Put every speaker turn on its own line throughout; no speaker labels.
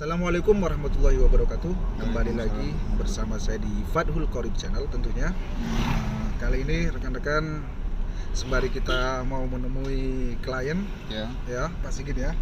Assalamualaikum warahmatullahi wabarakatuh. Kembali lagi bersama saya di Fathul Qorib Channel tentunya. Kali ini rekan-rekan sembari kita mau menemui klien, ya Pak Sigit ya.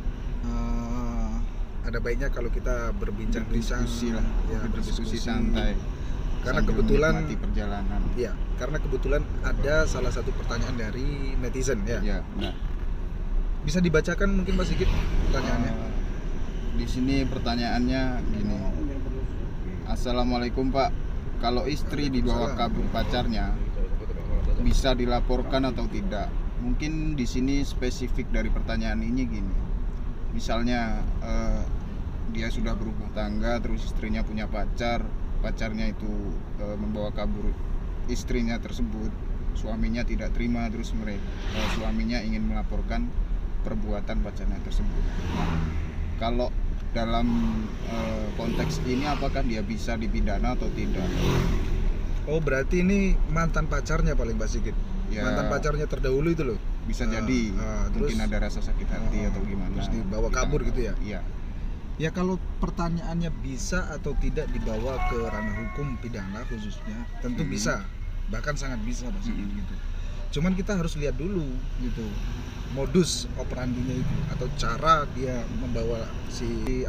Ada baiknya kalau kita berbincang-bincang, berdiskusi
santai.
Karena kebetulan
perjalanan.
Ya, karena kebetulan ada salah satu pertanyaan dari netizen ya.
Benar.
Bisa dibacakan mungkin Pak Sigit pertanyaannya?
Di sini pertanyaannya gini. Assalamualaikum Pak. Kalau istri dibawa kabur pacarnya, bisa dilaporkan atau tidak? Mungkin di sini spesifik dari pertanyaan ini gini. Misalnya dia sudah berumah tangga, terus istrinya punya pacar, pacarnya itu membawa kabur istrinya tersebut, suaminya tidak terima, terus suaminya ingin melaporkan perbuatan pacarnya tersebut. Kalau dalam konteks ini apakah dia bisa dipidana atau tidak?
Oh, berarti ini mantan pacarnya paling Pak Sigit.
Ya,
mantan pacarnya terdahulu itu loh.
Bisa jadi mungkin ada rasa sakit hati atau gimana.
Terus dibawa kabur gitu ya?
Iya.
Ya kalau pertanyaannya bisa atau tidak dibawa ke ranah hukum pidana khususnya, tentu bisa. Bahkan sangat bisa Pak Sigit gitu. Cuman kita harus lihat dulu gitu modus operandinya itu atau cara dia membawa si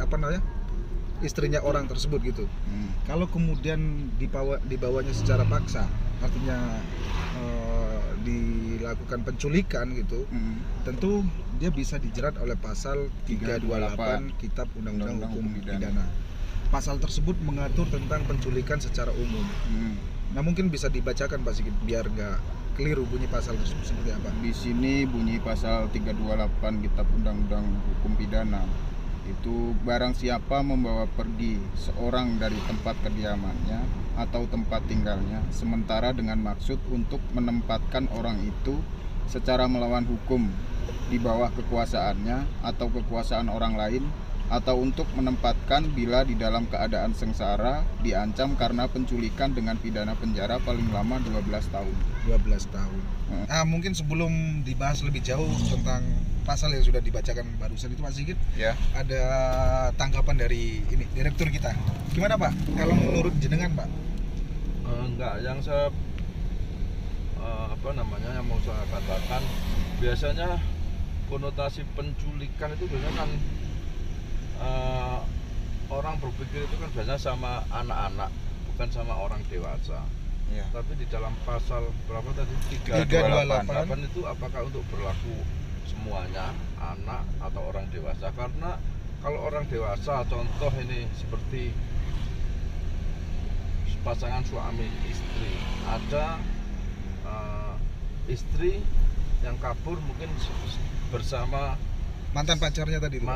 istrinya orang tersebut gitu. Kalau kemudian dibawanya secara paksa, artinya dilakukan penculikan gitu, tentu dia bisa dijerat oleh pasal 328 Kitab Undang-Undang Hukum Pidana. Pasal tersebut mengatur tentang penculikan secara umum. Nah, mungkin bisa dibacakan Pak Sigit biar nggak keliru bunyi pasal tersebut seperti apa?
Di sini bunyi pasal 328 Kitab Undang-Undang Hukum Pidana. Itu barang siapa membawa pergi seorang dari tempat kediamannya atau tempat tinggalnya sementara dengan maksud untuk menempatkan orang itu secara melawan hukum di bawah kekuasaannya atau kekuasaan orang lain, atau untuk menempatkan bila di dalam keadaan sengsara diancam karena penculikan dengan pidana penjara paling lama 12 tahun.
12 tahun. Nah, mungkin sebelum dibahas lebih jauh tentang pasal yang sudah dibacakan barusan itu Pak Sigit, ada tanggapan dari ini direktur kita. Gimana Pak? Kalau menurut jenengan Pak?
Enggak, yang saya yang mau saya katakan, biasanya konotasi penculikan itu biasanya kan orang berpikir itu kan biasanya sama anak-anak, bukan sama orang dewasa. Tapi di dalam pasal berapa tadi? 328 itu apakah untuk berlaku semuanya, anak atau orang dewasa? Karena kalau orang dewasa, contoh ini seperti pasangan suami istri, ada istri yang kabur mungkin bersama
mantan pacarnya tadi itu.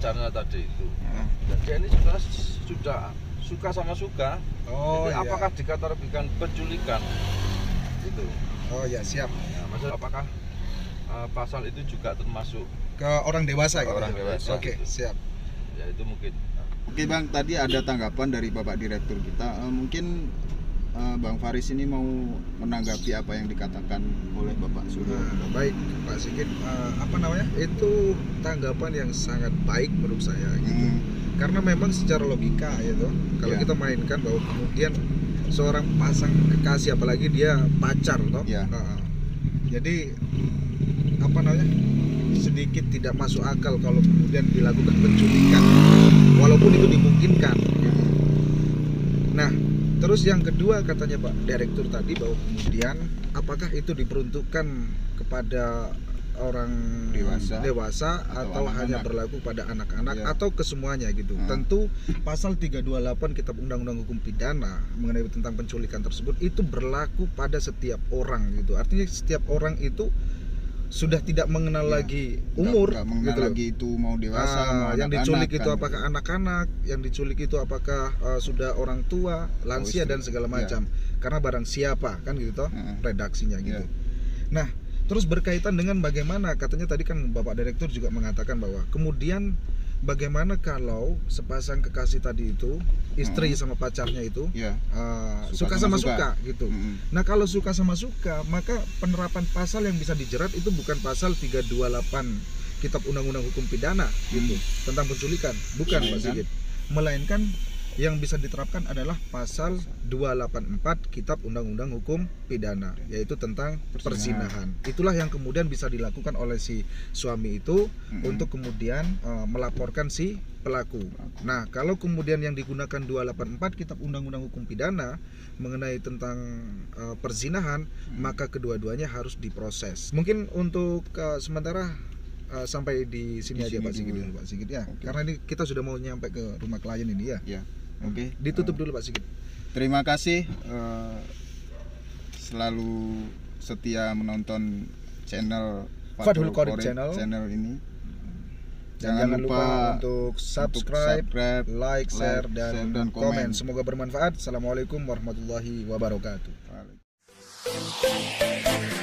Jadi ini sudah suka sama suka. Jadi apakah dikategorikan penculikan? Itu.
Oh ya, siap.
Ya, maksudnya apakah pasal itu juga termasuk
ke orang dewasa gitu?
Orang dewasa.
Oke, siap.
Ya itu mungkin.
Oke Bang, tadi ada tanggapan dari Bapak Direktur kita. Mungkin Bang Faris ini mau menanggapi apa yang dikatakan oleh Bapak Suryo.
Baik Pak Sigit, itu tanggapan yang sangat baik menurut saya gitu. Karena memang secara logika ya toh, kalau kita mainkan bahwa kemudian seorang pasang kekasih, apalagi dia pacar toh, jadi sedikit tidak masuk akal kalau kemudian dilakukan penculikan walaupun itu dimungkinkan. Nah, terus yang kedua katanya Pak Direktur tadi bahwa kemudian apakah itu diperuntukkan kepada orang dewasa atau hanya berlaku pada anak-anak atau kesemuanya gitu. Tentu pasal 328 Kitab Undang-Undang Hukum Pidana mengenai tentang penculikan tersebut itu berlaku pada setiap orang gitu. Artinya setiap orang itu sudah tidak mengenal lagi umur,
nggak mengenal
gitu
lagi itu mau dewasa, mau
yang diculik itu
kan,
apakah anak-anak, yang diculik itu apakah sudah orang tua, lansia dan segala macam. Karena barang siapa kan gitu toh redaksinya gitu. Nah, terus berkaitan dengan bagaimana katanya tadi kan Bapak Direktur juga mengatakan bahwa kemudian bagaimana kalau sepasang kekasih tadi itu istri sama pacarnya itu suka sama suka gitu. Nah, kalau suka sama suka, maka penerapan pasal yang bisa dijerat itu bukan pasal 328 Kitab Undang-Undang Hukum Pidana gitu tentang penculikan, bukan Pak Sigit. Melainkan yang bisa diterapkan adalah pasal 284 Kitab Undang-Undang Hukum Pidana, yaitu tentang perzinahan. Itulah yang kemudian bisa dilakukan oleh si suami itu untuk kemudian melaporkan si pelaku. Nah, kalau kemudian yang digunakan 284 Kitab Undang-Undang Hukum Pidana mengenai tentang perzinahan, maka kedua-duanya harus diproses. Mungkin untuk sementara sampai di sini aja Pak Sigit dulu, Pak Sigit ya. Karena ini kita sudah mau nyampe ke rumah klien ini ya.
Oke.
Ditutup dulu Pak Sigit.
Terima kasih selalu setia menonton channel
Fathul Qorib
channel ini.
Jangan lupa untuk subscribe, like, share, dan komen. Semoga bermanfaat. Assalamualaikum warahmatullahi wabarakatuh.